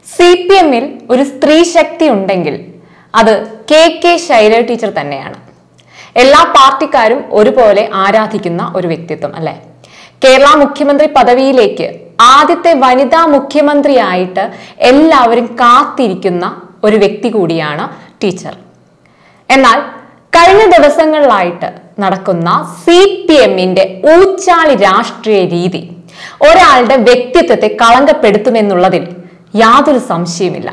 CPM-ൽ ഒരു സ്ത്രീ ശക്തി ഉണ്ടെങ്കിൽ അത് കെ ശൈലജ ടീച്ചർ തന്നെയാണ്. എല്ലാ പാർട്ടിക്കാരും ഒരുപോലെ ആരാധിക്കുന്ന ഒരു വ്യക്തിത്വം അല്ലെ. കേരള മുഖ്യമന്ത്രി പദവിയിലേക്ക് ആദ്യത്തെ വനിതാ മുഖ്യമന്ത്രിയായിട്ട് എല്ലാവരും കാത്തിരിക്കുന്ന ഒരു വ്യക്തി കൂടിയാണ് ടീച്ചർ. എന്നാൽ കഴിഞ്ഞ ദിവസങ്ങളിലായിട്ട് നടക്കുന്ന CPM-ന്റെ ഊച്ചാളി രാഷ്ട്രീയ രീതി ഒരാളുടെ വ്യക്തിത്വത്തെ കളങ്കപ്പെടുത്തുമെന്നുള്ളതിൽ യാതൊരു സംശയമില്ല.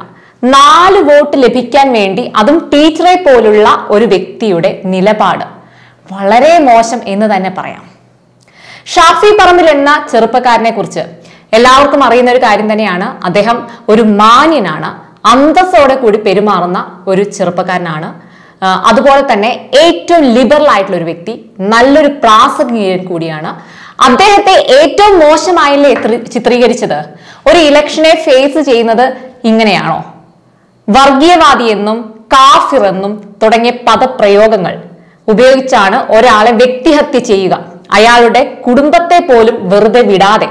4 വോട്ട് ലഭിക്കാൻ വേണ്ടി, അതും ടീച്ചറെ പോലുള്ള ഒരു വ്യക്തിയുടെ നിലപാട് വളരെ മോശം എന്ന് തന്നെ പറയാം. ഷാഫി പറമ്പിൽ എന്ന ചെറുപ്പക്കാരനെ കുറിച്ച് എല്ലാവർക്കും അറിയുന്ന ഒരു കാര്യം തന്നെയാണ്. അദ്ദേഹം ഒരു മാന്യനാണ്, അന്തസ്സോടെ കൂടി പെരുമാറുന്ന ഒരു ചെറുപ്പക്കാരനാണ്. അതുപോലെ തന്നെ ഏറ്റവും ലിബറൽ ആയിട്ടുള്ള ഒരു വ്യക്തി, നല്ലൊരു പ്രാസംഗികൻ കൂടിയാണ്. അദ്ദേഹത്തെ ഏറ്റവും മോശമായല്ലേ ചിത്രീകരിച്ചത്? ഒരു ഇലക്ഷനെ ഫേസ് ചെയ്യുന്നത് ഇങ്ങനെയാണോ? വർഗീയവാദി എന്നും കാഫിർ എന്നും തുടങ്ങിയ പദപ്രയോഗങ്ങൾ ഉപയോഗിച്ചാണ് ഒരാളെ വ്യക്തിഹത്യ ചെയ്യുക. അയാളുടെ കുടുംബത്തെ പോലും വെറുതെ വിടാതെ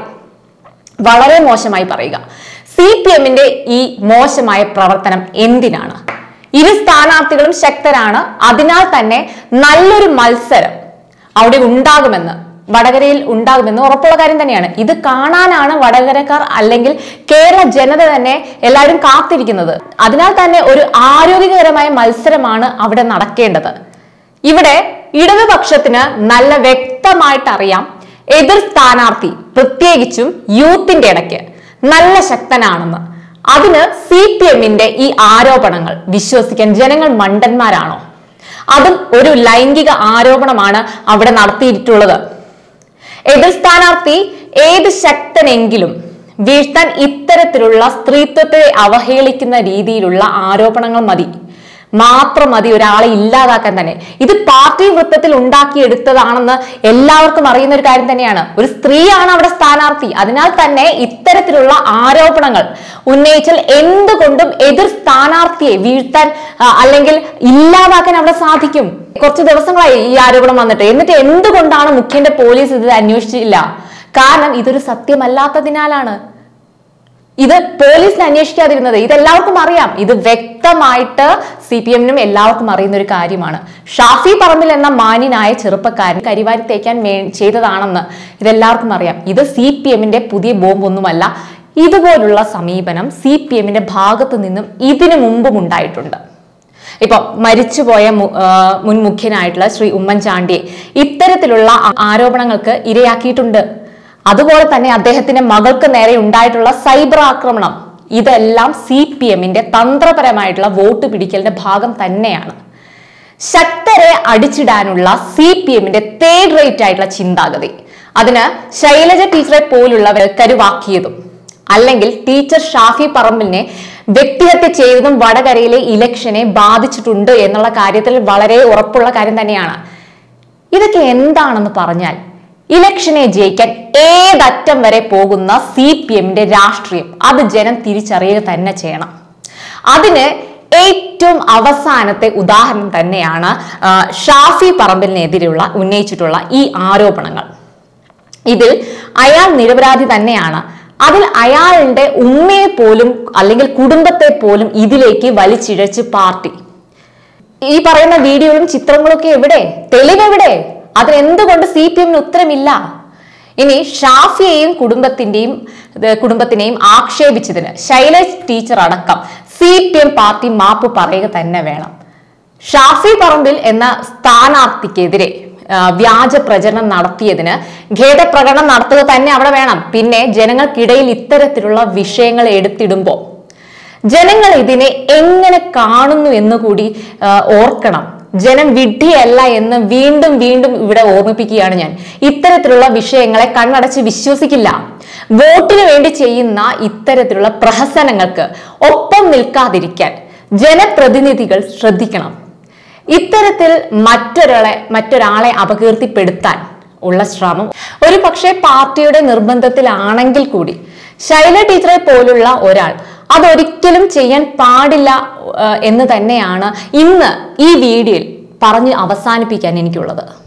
വളരെ മോശമായി പറയുക. CPM-ന്റെ ഈ മോശമായ പ്രവർത്തനം എന്തിനാണ്? ഇരു സ്ഥാനാർത്ഥികളും ശക്തരാണ്. അതിനാൽ തന്നെ നല്ലൊരു മത്സരം അവിടെ ഉണ്ടാകുമെന്ന്, വടകരയിൽ ഉണ്ടാകുമെന്ന് ഉറപ്പുള്ള കാര്യം തന്നെയാണ്. ഇത് കാണാനാണ് വടകരക്കാർ അല്ലെങ്കിൽ കേരള ജനത തന്നെ എല്ലാവരും കാത്തിരിക്കുന്നത്. അതിനാൽ തന്നെ ഒരു ആരോഗ്യകരമായ മത്സരമാണ് അവിടെ നടക്കേണ്ടത്. ഇവിടെ ഇടതുപക്ഷത്തിന് നല്ല വ്യക്തമായിട്ട് അറിയാം എതിർ സ്ഥാനാർത്ഥി പ്രത്യേകിച്ചും യൂത്തിന്റെ ഇടയ്ക്ക് നല്ല ശക്തനാണെന്ന്. അതിന് CPM-ന്റെ ഈ ആരോപണങ്ങൾ വിശ്വസിക്കാൻ ജനങ്ങൾ മണ്ടന്മാരാണോ? അതും ഒരു ലൈംഗിക ആരോപണമാണ് അവിടെ നടത്തിയിട്ടുള്ളത്. എതിർ സ്ഥാനാർത്ഥി ഏത് ശക്തനെങ്കിലും വീഴ്ത്താൻ ഇത്തരത്തിലുള്ള സ്ത്രീത്വത്തെ അവഹേളിക്കുന്ന രീതിയിലുള്ള ആരോപണങ്ങൾ മാത്രം മതി ഒരാളെ ഇല്ലാതാക്കാൻ തന്നെ. ഇത് പാർട്ടി വൃത്തത്തിൽ ഉണ്ടാക്കിയെടുത്തതാണെന്ന് എല്ലാവർക്കും അറിയുന്ന ഒരു കാര്യം തന്നെയാണ്. ഒരു സ്ത്രീയാണ് അവിടെ സ്ഥാനാർത്ഥി. അതിനാൽ തന്നെ ഇത്തരത്തിലുള്ള ആരോപണങ്ങൾ ഉന്നയിച്ചാൽ എന്തുകൊണ്ടും എതിർ സ്ഥാനാർത്ഥിയെ വീഴ്ത്താൻ അല്ലെങ്കിൽ ഇല്ലാതാക്കാൻ അവിടെ സാധിക്കും. കുറച്ച് ദിവസങ്ങളായി ഈ ആരോപണം വന്നിട്ട്. എന്നിട്ട് എന്തുകൊണ്ടാണ് മുഖ്യന്റെ പോലീസ് ഇത് അന്വേഷിച്ചില്ല? കാരണം ഇതൊരു സത്യമല്ലാത്തതിനാലാണ് ഇത് പോലീസിനെ അന്വേഷിക്കാതിരുന്നത്. ഇതെല്ലാവർക്കും അറിയാം. ഇത് വ്യക്തമായിട്ട് CPM-നും എല്ലാവർക്കും അറിയുന്ന ഒരു കാര്യമാണ്. ഷാഫി പറമ്പിൽ എന്ന മാന്യനായ ചെറുപ്പക്കാരൻ കരിവാരി തേക്കാൻ ചെയ്തതാണെന്ന് ഇതെല്ലാവർക്കും അറിയാം. ഇത് CPM-ന്റെ പുതിയ ബോംബൊന്നുമല്ല. ഇതുപോലുള്ള സമീപനം CPM-ന്റെ ഭാഗത്തു നിന്നും ഇതിനു മുമ്പും ഉണ്ടായിട്ടുണ്ട്. ഇപ്പൊ മരിച്ചുപോയ മുൻ മുഖ്യനായിട്ടുള്ള ശ്രീ ഉമ്മൻചാണ്ടിയെ ഇത്തരത്തിലുള്ള ആരോപണങ്ങൾക്ക് ഇരയാക്കിയിട്ടുണ്ട്. അതുപോലെ തന്നെ അദ്ദേഹത്തിന്റെ മകൾക്ക് നേരെ ഉണ്ടായിട്ടുള്ള സൈബർ ആക്രമണം, ഇതെല്ലാം CPM-ന്റെ തന്ത്രപരമായിട്ടുള്ള വോട്ട് പിടിക്കലിന്റെ ഭാഗം തന്നെയാണ്. ശക്തരെ അടിച്ചിടാനുള്ള CPM-ന്റെ തേർഡ് റേറ്റ് ആയിട്ടുള്ള ചിന്താഗതി, അതിന് ശൈലജ ടീച്ചറെ പോലുള്ളവർ കരുവാക്കിയതും അല്ലെങ്കിൽ ടീച്ചർ ഷാഫി പറമ്പിലിനെ വ്യക്തിഹത്യ ചെയ്തതും വടകരയിലെ ഇലക്ഷനെ ബാധിച്ചിട്ടുണ്ട് എന്നുള്ള കാര്യത്തിൽ വളരെ ഉറപ്പുള്ള കാര്യം തന്നെയാണ്. ഇതൊക്കെ എന്താണെന്ന് പറഞ്ഞാൽ, ഇലക്ഷനെ ജയിക്കാൻ ഏതറ്റം വരെ പോകുന്ന CPM-ന്റെ രാഷ്ട്രീയം അത് ജനം തിരിച്ചറിയുക തന്നെ ചെയ്യണം. അതിന് ഏറ്റവും അവസാനത്തെ ഉദാഹരണം തന്നെയാണ് ഷാഫി പറമ്പിലിനെതിരെയുള്ള ഉന്നയിച്ചിട്ടുള്ള ഈ ആരോപണങ്ങൾ. ഇതിൽ അയാൾ നിരപരാധി തന്നെയാണ്. അതിൽ അയാളുടെ ഉമ്മയെ പോലും അല്ലെങ്കിൽ കുടുംബത്തെ പോലും ഇതിലേക്ക് വലിച്ചിഴച്ച് പാർട്ടി. ഈ പറയുന്ന വീഡിയോകളും ചിത്രങ്ങളൊക്കെ എവിടെ? തെളിവെവിടെ? അതിനെന്തുകൊണ്ട് CPM-ന് ഉത്തരമില്ല? ഇനി ഷാഫിയെയും കുടുംബത്തിനെയും ആക്ഷേപിച്ചതിന് ശൈലജ ടീച്ചർ അടക്കം CPM പാർട്ടി മാപ്പ് പറയുക തന്നെ വേണം. ഷാഫി പറമ്പിൽ എന്ന സ്ഥാനാർത്ഥിക്കെതിരെ വ്യാജ പ്രചരണം നടത്തിയതിന് ഖേദപ്രകടനം നടത്തുക തന്നെ അവിടെ വേണം. പിന്നെ ജനങ്ങൾക്കിടയിൽ ഇത്തരത്തിലുള്ള വിഷയങ്ങൾ എടുത്തിടുമ്പോൾ ജനങ്ങൾ ഇതിനെ എങ്ങനെ കാണുന്നു എന്ന് കൂടി ഓർക്കണം. ജനം വിഡ്ഢിയല്ല എന്ന് വീണ്ടും വീണ്ടും ഇവിടെ ഓർമ്മിപ്പിക്കുകയാണ് ഞാൻ. ഇത്തരത്തിലുള്ള വിഷയങ്ങളെ കണ്ണടച്ച് വിശ്വസിക്കില്ല. വോട്ടിന് വേണ്ടി ചെയ്യുന്ന ഇത്തരത്തിലുള്ള പ്രഹസനങ്ങൾക്ക് ഒപ്പം നിൽക്കാതിരിക്കാൻ ജനപ്രതിനിധികൾ ശ്രദ്ധിക്കണം. ഇത്തരത്തിൽ മറ്റൊരാളെ അപകീർത്തിപ്പെടുത്താൻ ഉള്ള ശ്രമം ഒരു പക്ഷേ പാർട്ടിയുടെ നിർബന്ധത്തിലാണെങ്കിൽ കൂടി ശൈലജ ടീച്ചറെ പോലുള്ള ഒരാൾ അതൊരിക്കലും ചെയ്യാൻ പാടില്ല എന്ന് തന്നെയാണ് ഇന്ന് ഈ വീഡിയോയിൽ പറഞ്ഞ് അവസാനിപ്പിക്കാൻ എനിക്കുള്ളത്.